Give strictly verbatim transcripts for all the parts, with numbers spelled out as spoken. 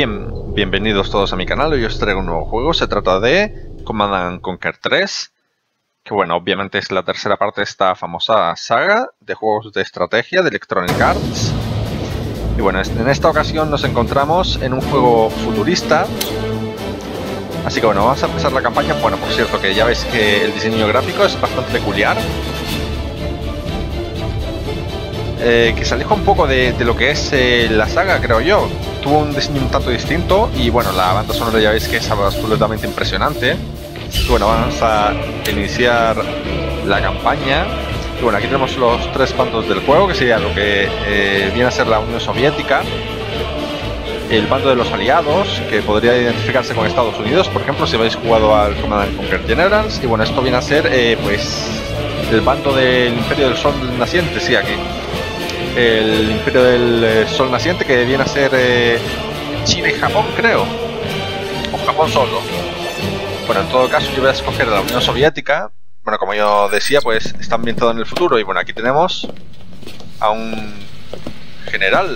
Bien, bienvenidos todos a mi canal. Hoy os traigo un nuevo juego. Se trata de Command and Conquer tres, que bueno, obviamente es la tercera parte de esta famosa saga de juegos de estrategia de Electronic Arts. Y bueno, en esta ocasión nos encontramos en un juego futurista. Así que bueno, vamos a empezar la campaña. Bueno, por cierto, que ya veis que el diseño gráfico es bastante peculiar. Eh, que se aleja un poco de, de lo que es eh, la saga, creo yo. Tuvo un diseño un tanto distinto y bueno, la banda sonora ya veis que es absolutamente impresionante. Y bueno, vamos a iniciar la campaña. Y bueno, aquí tenemos los tres bandos del juego, que sería lo que eh, viene a ser la Unión Soviética, el bando de los aliados, que podría identificarse con Estados Unidos, por ejemplo, si habéis jugado al Command and Conquer Generals. Y bueno, esto viene a ser eh, pues el bando del Imperio del Sol Naciente, sí, aquí. El Imperio del eh, Sol Naciente, que viene a ser eh, China y Japón, creo, o Japón solo. Bueno, en todo caso yo voy a escoger la Unión Soviética. Bueno, como yo decía, pues está ambientado en el futuro. Y bueno, aquí tenemos a un general.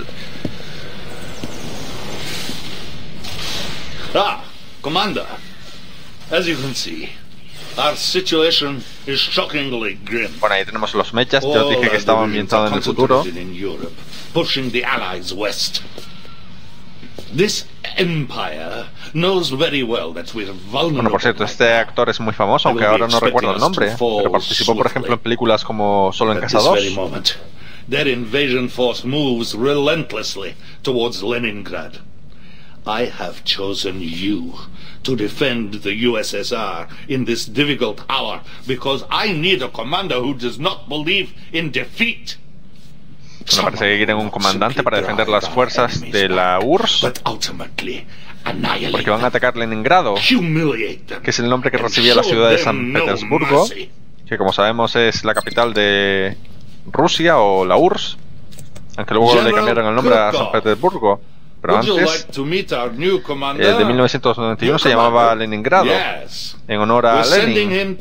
Ah, Commander, as you can see, our situation is shockingly grim. Bueno, ahí tenemos los mechas. Yo os dije que estaba ambientado en el futuro. Pushing the Allies west. This empire knows very well that we're vulnerable. Bueno, por cierto, este actor es muy famoso, aunque ahora no recuerdo el nombre, pero participó, por ejemplo, en películas como Solo en Casa dos. Their invasion force moves relentlessly towards Leningrad. I have chosen you to defend the U S S R in this difficult hour because I need a commander who does not believe in defeat. Bueno, parece que quieren un comandante para defender las fuerzas de la U R S S, porque van a atacar Leningrado, que es el nombre que recibía la ciudad de San Petersburgo, que como sabemos es la capital de Rusia, o la U R S S, aunque luego le cambiaron el nombre a San Petersburgo. Pero antes, el de mil novecientos noventa y uno se llamaba Leningrado, en honor a Lenin.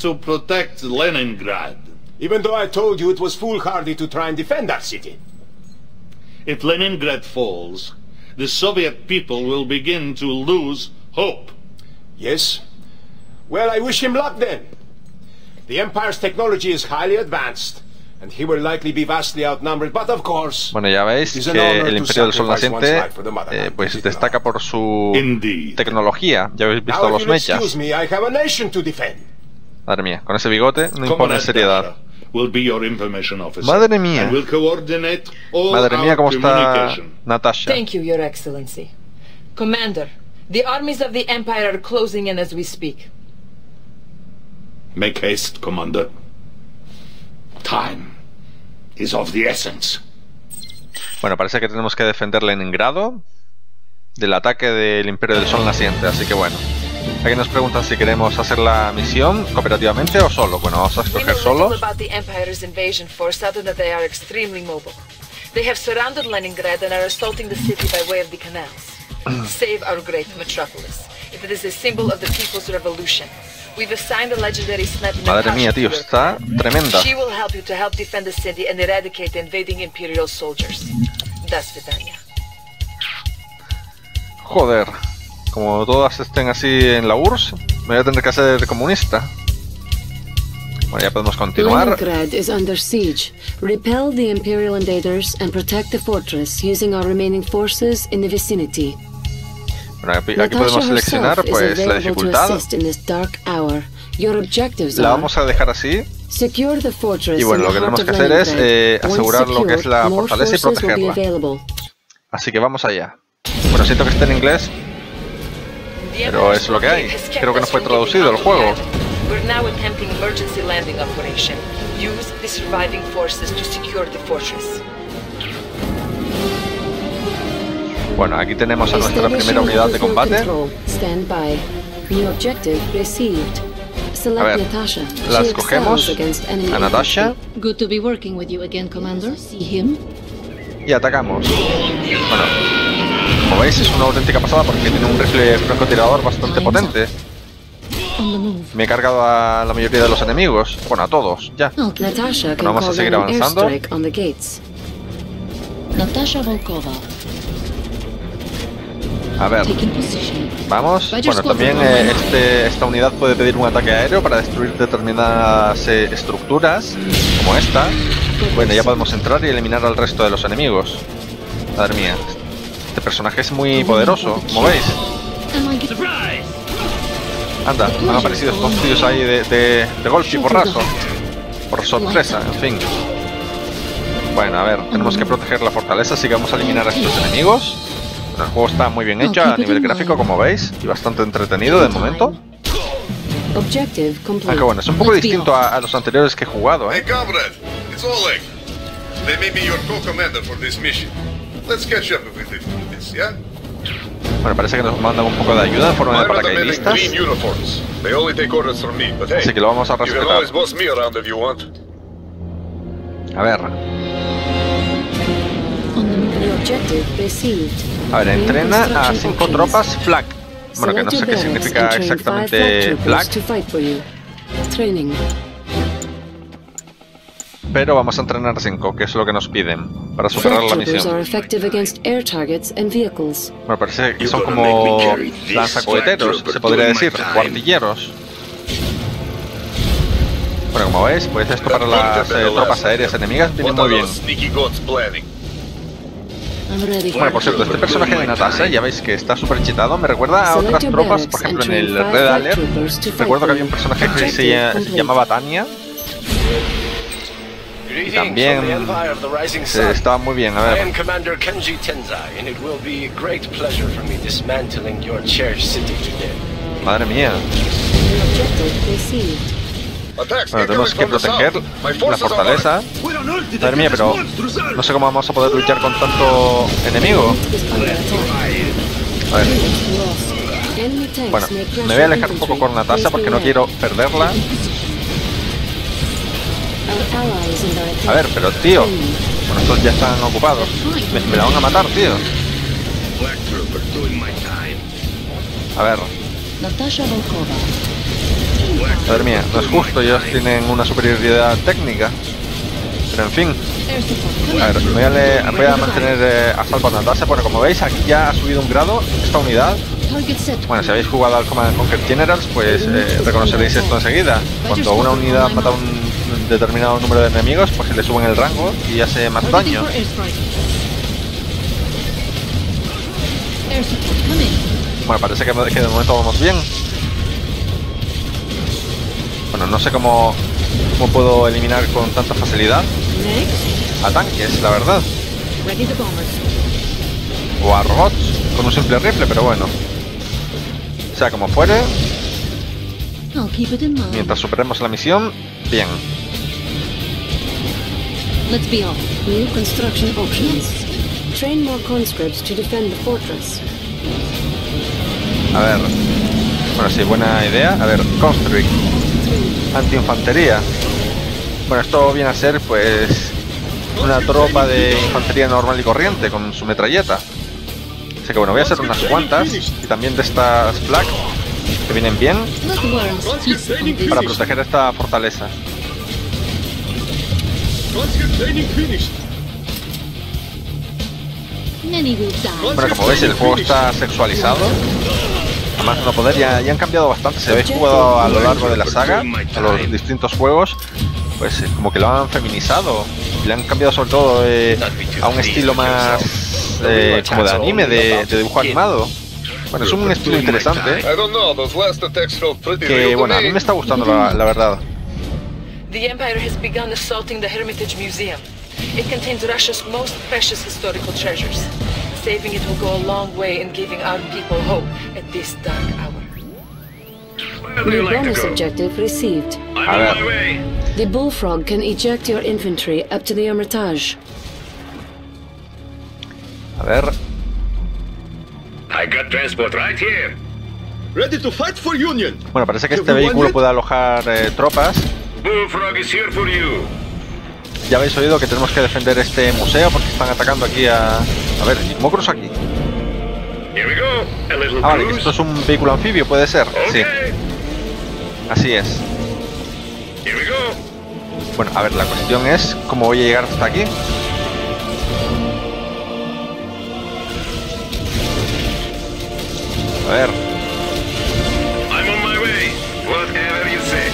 Even though I told you it was foolhardy to try and defend that city. If Leningrad falls, the Soviet people will begin to lose hope. Yes? Well, I wish him luck then. The Empire's technology is highly advanced, and he will likely be vastly outnumbered, but of course... Bueno, ya veis que el Imperio del Sol Naciente eh, pues destaca por su tecnología. Ya habéis visto los mechas. Madre mía, con ese bigote no impone seriedad. Madre mía. Madre mía, cómo está Natasha. Thank you, Your Excellency. Commander, the armies of the Empire are closing in as we speak. Make haste, Commander. Time is of the essence. Bueno, parece que tenemos que defender Leningrado del ataque del Imperio del Sol Naciente, así que bueno. Aquí nos preguntan si queremos hacer la misión cooperativamente o solo. Bueno, vamos a escoger solo. Madre mía, tío, está tremenda. Joder. Como todas estén así en la U R S S, me voy a tener que hacer comunista. Bueno, ya podemos continuar. Leningrad is under siege. Repel the Imperial invaders and protect the fortress using our remaining forces in the vicinity. Bueno, aquí, aquí podemos seleccionar pues la dificultad. La vamos a dejar así. Y bueno, lo que tenemos que hacer es eh, asegurar lo que es la fortaleza y protegerla. Así que vamos allá. Bueno, siento que esté en inglés, pero es lo que hay. Creo que no fue traducido el juego. Bueno, aquí tenemos a nuestra primera unidad de combate. A ver, la escogemos a Natasha y atacamos. Bueno, como veis es una auténtica pasada porque tiene un rifle francotirador bastante potente. Me he cargado a la mayoría de los enemigos. Bueno, a todos, ya. Bueno, vamos a seguir avanzando. Natasha Volkova. A ver, vamos. Bueno, también eh, este, esta unidad puede pedir un ataque aéreo para destruir determinadas eh, estructuras, como esta. Bueno, ya podemos entrar y eliminar al resto de los enemigos. Madre mía, este personaje es muy poderoso, como veis. Anda, han aparecido estos tíos ahí de, de, de golpe y porrazo. Por sorpresa, en fin. Bueno, a ver, tenemos que proteger la fortaleza, así que vamos a eliminar a estos enemigos. Bueno, el juego está muy bien hecho a nivel gráfico, como veis, y bastante entretenido de momento. Aunque bueno, es un poco distinto a, a los anteriores que he jugado, ¿eh? Hey, comrade, it's Oleg. They may be your co-commander for this mission. Let's catch up if we did this, yeah? Bueno, parece que nos mandan un poco de ayuda en forma de paracaidistas. Así que lo vamos a respetar. A ver. A ver, entrena a cinco tropas Flak. Bueno, que no sé qué significa exactamente Flak. Pero vamos a entrenar cinco, que es lo que nos piden para superar la misión. Bueno, parece que son como lanzacoheteros, se podría decir, o artilleros. Bueno, como veis, pues esto para las eh, tropas aéreas enemigas viene muy bien. Bueno, por cierto, este personaje de Natasha, ya veis que está súper chetado, me recuerda a otras tropas, por ejemplo en el Red Alert. Recuerdo que había un personaje que se, se llamaba Tanya. Y también eh, estaba muy bien, a ver. Madre mía. Bueno, tenemos que proteger la fortaleza. Madre mía, pero no sé cómo vamos a poder luchar con tanto enemigo. A ver. Bueno, me voy a alejar un poco con Natasha porque no quiero perderla. A ver, pero tío, bueno, estos ya están ocupados. Me, me la van a matar, tío. A ver. Madre mía, no es justo, ellos tienen una superioridad técnica. Pero en fin. A ver, voy a, le, voy a mantener eh, a salvo a Natasha. Bueno, como veis, aquí ya ha subido un grado esta unidad. Bueno, si habéis jugado al Command and Conquer Generals, pues eh, reconoceréis esto enseguida. Cuando una unidad mata a un determinado número de enemigos, pues se le suben el rango y hace más daño. Bueno, parece que, que de momento vamos bien. Bueno, no sé cómo, cómo puedo eliminar con tanta facilidad a tanques, la verdad. O a robots con un simple rifle, pero bueno. O sea, como fuere, mientras superemos la misión, bien. Let's be off. New construction options. Train more conscripts to defend the fortress. A ver. Bueno, sí, buena idea. A ver, Constrict. Antiinfantería. Bueno, esto viene a ser, pues, una tropa de infantería normal y corriente con su metralleta. Así que bueno, voy a hacer unas cuantas. Y también de estas Flak, que vienen bien, para proteger esta fortaleza. Bueno, como veis, el juego está sexualizado. Además, no poder, ya, ya han cambiado bastante. Si habéis jugado a lo largo de la saga, a los distintos juegos, pues eh, como que lo han feminizado. Y le han cambiado sobre todo eh, a un estilo más eh, como de anime, de, de dibujo animado. Bueno, es un estilo interesante, que bueno, a mí me está gustando la, la verdad. The Empire has begun assaulting the Hermitage Museum. It contains Russia's most precious historical treasures. Saving it will go a long way in giving our people hope at this dark hour. New bonus objective received. A ver. The Bullfrog can eject your infantry up to the Hermitage. A ver. I got transport right here. Ready to fight for Union. Bueno, parece que este vehículo puede alojar eh, tropas. Bullfrog is here for you. Ya habéis oído que tenemos que defender este museo porque están atacando aquí a... A ver, ¿cómo cruzo aquí? Here we go. A little Ah, vale, que cruise. esto es un vehículo anfibio, puede ser. Sí, Okay. así es. Here we go. Bueno, a ver, la cuestión es cómo voy a llegar hasta aquí. A ver. I'm on my way. Whatever you say.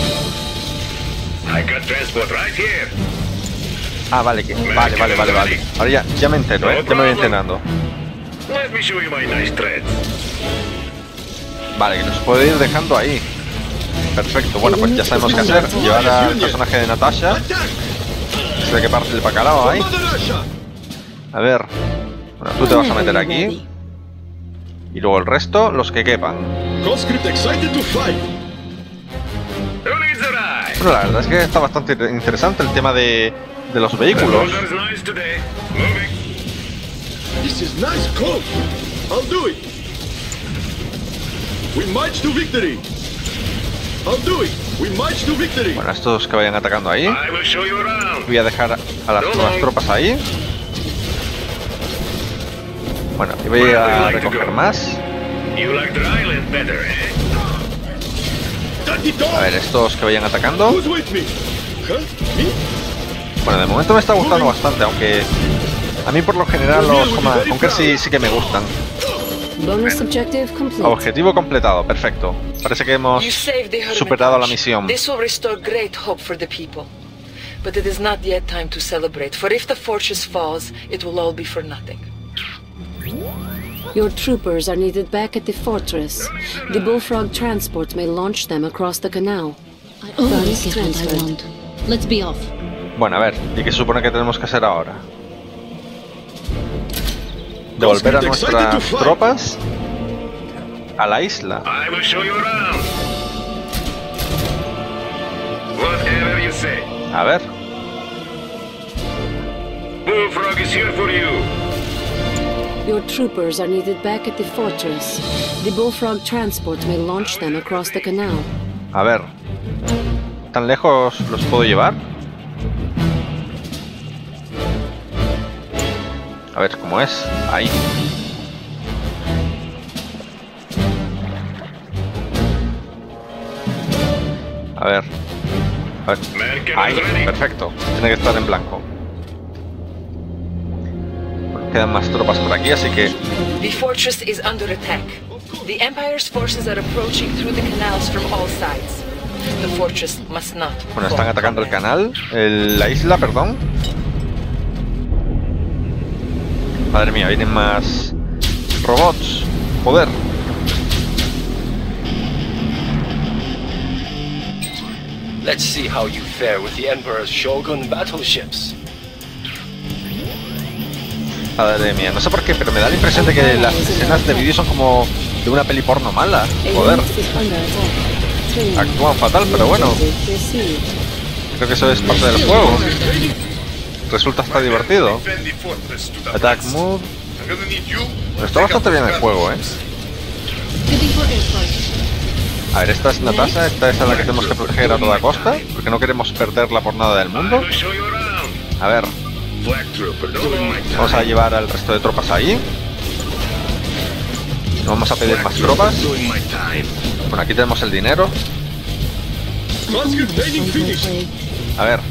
I got transport right here. Ah, vale, que, vale, vale, vale, vale. Ahora ya, ya me entero, ¿eh? Ya me voy enterando. Let me show you my nice threads. Vale, que nos puede ir dejando ahí. Perfecto, bueno, pues ya sabemos qué hacer. Llevar al personaje de Natasha. Sé que parte el bacalao ahí. A ver. Bueno, tú te vas a meter aquí. Y luego el resto, los que quepan. Conscript excited to fight. Who needs a ride? Bueno, la verdad es que está bastante interesante el tema de, de los vehículos. The weather's nice today. Moving. This is nice close. I'll do it. We march to victory. I'll do it. We march to victory. Bueno, estos que vayan atacando ahí. I will show you around. Voy a dejar a las nuevas tropas ahí. Bueno, y voy a recoger más. You like the island better, eh? A ver, estos que vayan atacando. Who's with me? Huh? Me? Bueno, de momento me está gustando bastante, aunque a mí por lo general los Command and Conquer sí, sí que me gustan. Bonus objective complete. Objetivo completado, perfecto. Parece que hemos You saved the Hermitage. superado la misión. This will restore great hope for the people. But it is not yet time to celebrate, for if the fortress falls, it will all be for nothing. Your troopers are needed back at the fortress. The Bullfrog transport may launch them across the canal. I always Funds get what I transferred. want. Let's be off. Bueno, a ver, ¿y qué se supone que tenemos que hacer ahora? Devolver a nuestras tropas a la isla. I will show you around. Whatever you say. A ver. Bullfrog is here for you. Your troopers are needed back at the fortress. The Bullfrog transport may launch them across the canal. A ver. ¿Tan lejos los puedo llevar? A ver cómo es. Ahí. A ver. A ver. Ahí. Perfecto. Tiene que estar en blanco. Bueno, quedan más tropas por aquí, así que... The fortress is under attack. The Empire's forces are approaching through the canals from all sides. The fortress must not Bueno, están fall. atacando el canal. El- la isla, perdón. Madre mía, vienen más robots. Joder. Let's see how you fare with the Emperor's Shogun battleships. Madre mía, no sé por qué, pero me da la impresión de que las escenas de vídeo son como de una peli porno mala. Joder, Elite is under attack. Training. actúan fatal, pero bueno, Objective received. creo que eso es parte del juego. Resulta hasta divertido. Defend the fortress to the Attack last. move. I'm gonna need you. Pero está bastante bien el juego, eh. Heading for airport. A ver, esta es Natasha, esta es a la que tenemos que proteger a toda costa, porque no queremos perderla por nada del I mundo. will show you around. A ver, Black Trooper doing my time. vamos a llevar al resto de tropas ahí. No vamos a pedir más tropas. Doing my time. Bueno, aquí tenemos el dinero. Conscript training finished. A ver,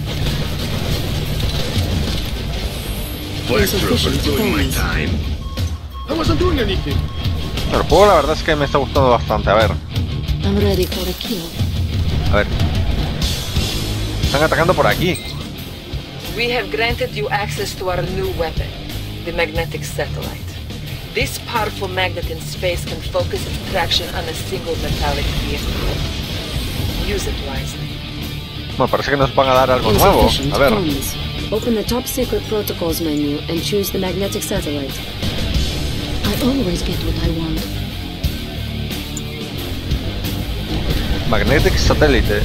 Black Trooper doing my time. I wasn't doing anything. el juego la verdad es que me está gustando bastante. A ver, I'm ready for a kill. a ver. Están atacando por aquí. We have granted you access to our new weapon, the magnetic satellite. This powerful magnet in space can focus its traction on a single metallic vehicle. Use it wisely. Bueno, parece que nos van a dar algo nuevo. Insufficient A ver, funds. Open the top secret protocols menu and choose the magnetic satellite. I always get what I want. Magnetic Satellite.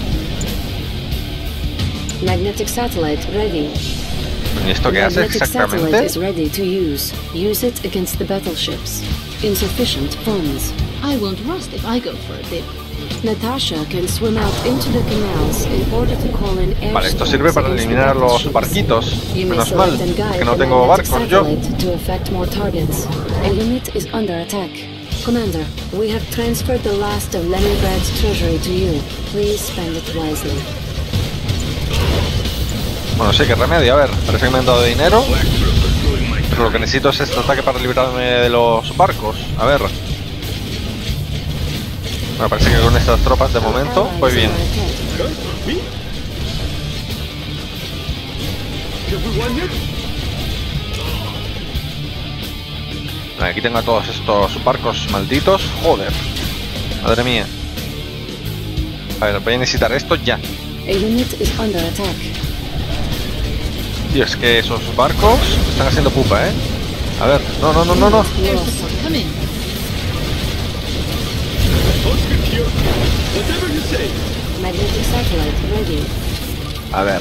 Magnetic satellite ready. ¿Y esto qué hace Magnetic satellite exactamente? is ready to use. Use it against the battleships. Insufficient funds. I won't rust if I go for a dip. Natasha can swim out into the canals in order to call in air Vale, esto storms sirve para against the eliminar los battleships. barquitos. You may Menos mal, select and guide que no the tengo magnetic barcos yo. satellite to affect more targets. A unit is under attack. Commander, we have transferred the last of Leningrad's treasury to you. Please spend it wisely. Bueno, sí, que remedio. A ver, parece que me han dado dinero. Black Trooper doing my Pero lo que necesito es este ataque para librarme de los barcos. A ver. Me parece que con estas tropas de momento voy bien. Aquí tengo a todos estos barcos malditos. Joder. Madre mía. A ver, voy a necesitar esto ya. Tío, es que esos barcos están haciendo pupa, ¿eh? A ver, no, no, no, no, no. A ver.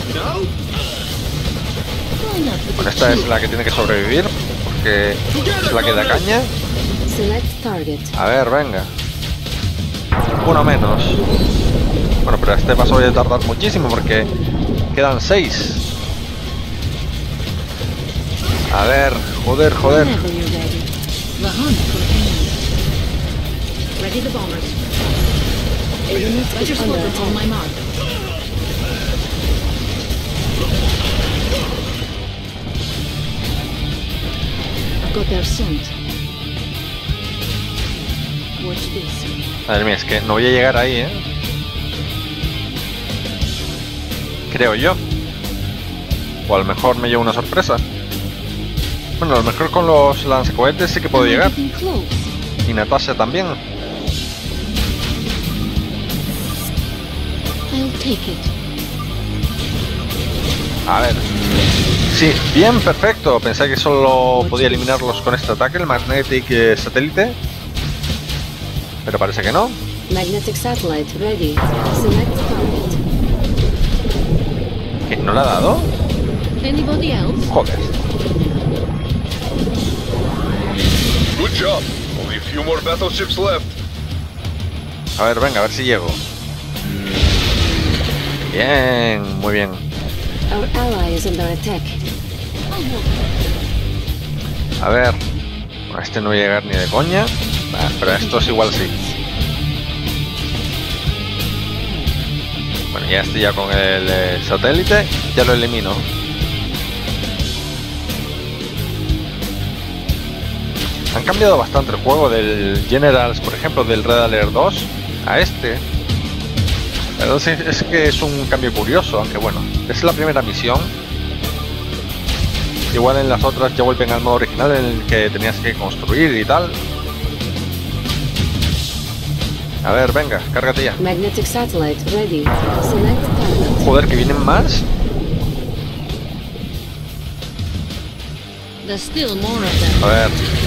Bueno, esta es la que tiene que sobrevivir, porque es la que da caña. A ver, venga. Uno menos. Bueno, pero este paso voy a tardar muchísimo porque quedan seis. A ver, joder, joder. Madre mía, es que no voy a llegar ahí, ¿eh? Creo yo. O a lo mejor me llevo una sorpresa. Bueno, a lo mejor con los lanzacohetes sí que puedo llegar. Y Natasha también. A ver. Sí, bien, perfecto. Pensé que solo podía eliminarlos con este ataque, el Magnetic eh, Satélite. Pero parece que no. Magnetic Satellite ready. Select target. ¿Qué? ¿No la ha dado? Joder. Good job. Only a few more battleships left. A ver, venga, a ver si llego. Bien, muy bien. Our ally is under attack. A ver. Bueno, este no voy a llegar ni de coña. Ah, pero estos igual sí. Bueno, ya estoy ya con el eh, satélite. Ya lo elimino. Han cambiado bastante el juego del Generals, por ejemplo, del Red Alert dos a este. La verdad es que es un cambio curioso, aunque bueno, es la primera misión. Igual en las otras ya vuelven al modo original en el que tenías que construir y tal. A ver, venga, cárgate ya. Magnetic Satellite ready. Select target. Joder, que vienen más. A ver.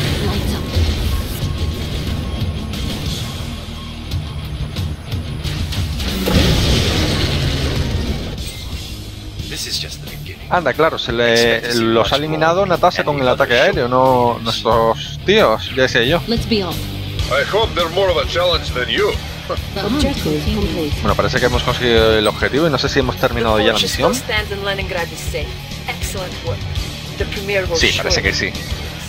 Anda, claro, se le los ha eliminado Natasha con el ataque aéreo, no nuestros tíos, ya decía yo. I hope they're more of a challenge than you. Bueno, parece que hemos conseguido el objetivo y no sé si hemos terminado ya la misión. Sí, parece que sí.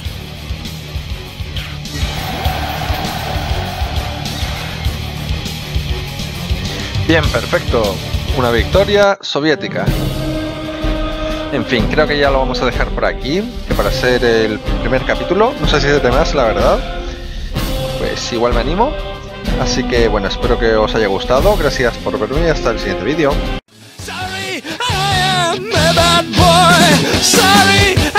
Bien, perfecto. Una victoria soviética. En fin, creo que ya lo vamos a dejar por aquí, que para ser el primer capítulo, no sé si es de más, la verdad, pues igual me animo. Así que bueno, espero que os haya gustado, gracias por verme y hasta el siguiente vídeo. Sorry, I am a bad boy. Sorry.